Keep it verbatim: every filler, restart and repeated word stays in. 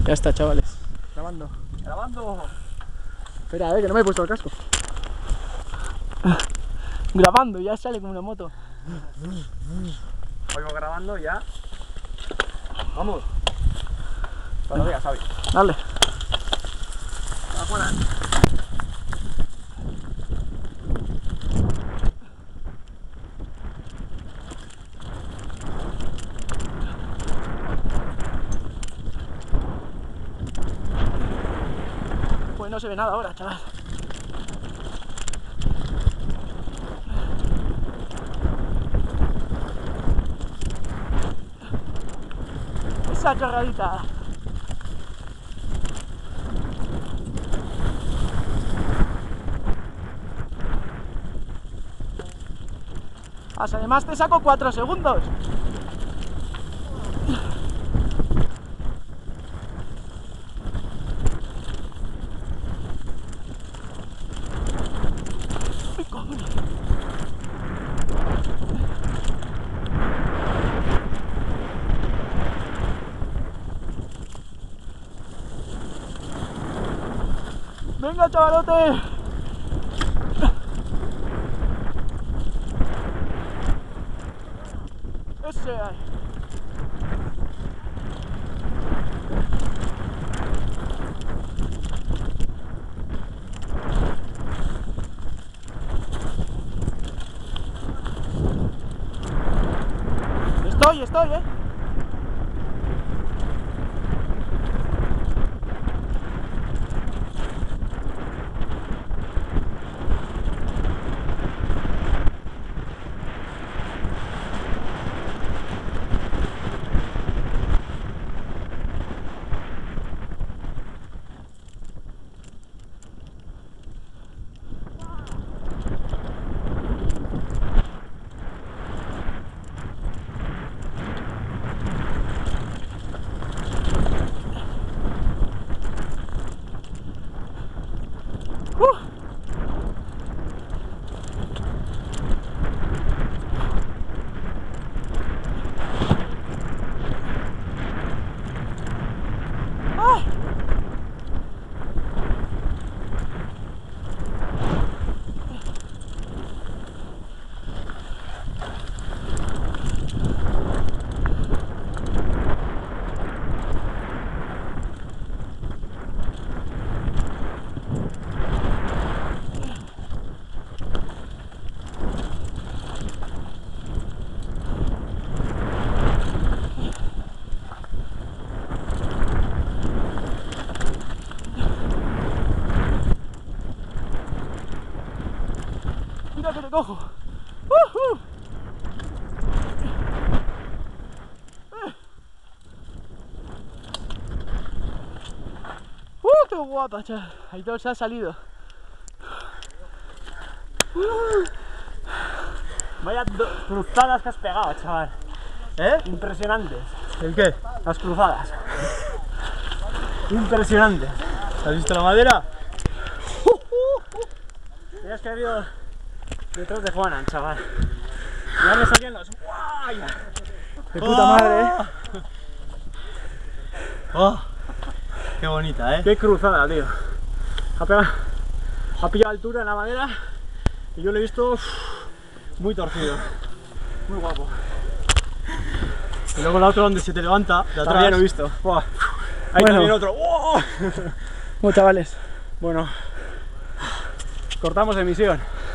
Ya está, chavales. Grabando. Grabando. Espera, a ver, que no me he puesto el casco. Grabando, ya sale como una moto. Oigo grabando ya. Vamos. Cuando veas, Xavi. Dale. Afuera. Pues no se ve nada ahora, chaval. Esa chorradita. Además te saco cuatro segundos. ¡Ay, cojones! ¡Venga, chavalote! Ese hay. Estoy, estoy, eh. Uh. ¡Ah! Mira que te cojo. Uh, uh. Uh, qué guapa, chaval. Ahí todo se ha salido. Uh. Vaya cruzadas que has pegado, chaval. ¿Eh? Impresionantes. ¿El qué? Las cruzadas. Impresionantes. ¿Has visto la madera? Tenías que haber ido detrás de Juanan, chaval. Ya me salían los... ¡Guay! De puta madre, eh. Oh, qué bonita, eh. Qué cruzada, tío. Ha, pegado, ha pillado altura en la madera y yo lo he visto uff, muy torcido. Muy guapo. Y luego la otra donde se te levanta, de atrás. También lo he visto. Wow. Ahí Bueno. también otro. ¡Wow! Bueno, chavales. Bueno, cortamos emisión.